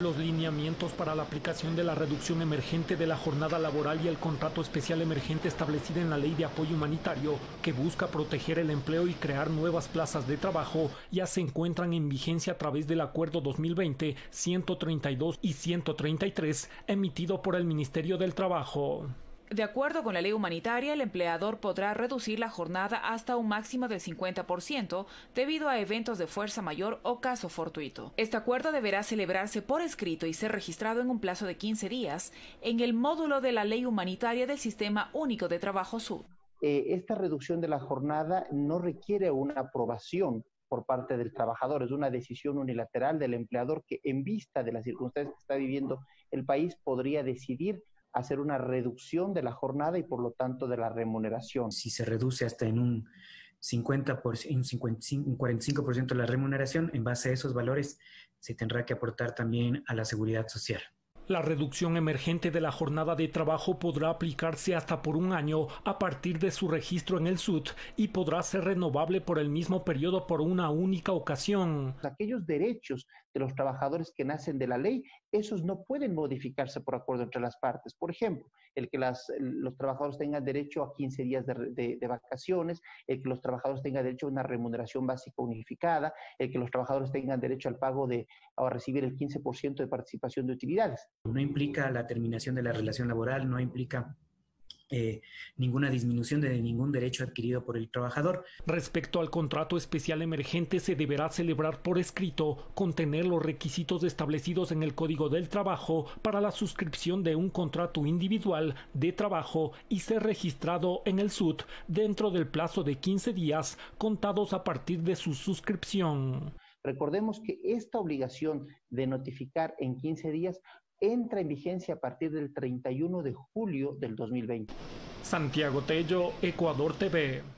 Los lineamientos para la aplicación de la reducción emergente de la jornada laboral y el contrato especial emergente establecida en la Ley de Apoyo Humanitario, que busca proteger el empleo y crear nuevas plazas de trabajo, ya se encuentran en vigencia a través del Acuerdo 2020 132 y 133 emitido por el Ministerio del Trabajo. De acuerdo con la ley humanitaria, el empleador podrá reducir la jornada hasta un máximo del 50% debido a eventos de fuerza mayor o caso fortuito. Este acuerdo deberá celebrarse por escrito y ser registrado en un plazo de 15 días en el módulo de la ley humanitaria del Sistema Único de Trabajo SUD. Esta reducción de la jornada no requiere una aprobación por parte del trabajador, es una decisión unilateral del empleador que, en vista de las circunstancias que está viviendo el país, podría decidir hacer una reducción de la jornada y por lo tanto de la remuneración. Si se reduce hasta en un 50%, un 45% de la remuneración, en base a esos valores se tendrá que aportar también a la seguridad social. La reducción emergente de la jornada de trabajo podrá aplicarse hasta por un año a partir de su registro en el SUD y podrá ser renovable por el mismo periodo por una única ocasión. Aquellos derechos de los trabajadores que nacen de la ley, esos no pueden modificarse por acuerdo entre las partes. Por ejemplo, el que los trabajadores tengan derecho a 15 días de vacaciones, el que los trabajadores tengan derecho a una remuneración básica unificada, el que los trabajadores tengan derecho al pago a recibir el 15% de participación de utilidades. No implica la terminación de la relación laboral, no implica ninguna disminución de ningún derecho adquirido por el trabajador. Respecto al contrato especial emergente, se deberá celebrar por escrito, contener los requisitos establecidos en el Código del Trabajo para la suscripción de un contrato individual de trabajo y ser registrado en el SUD dentro del plazo de 15 días contados a partir de su suscripción. Recordemos que esta obligación de notificar en 15 días entra en vigencia a partir del 31 de julio del 2020. Santiago Tello, Ecuador TV.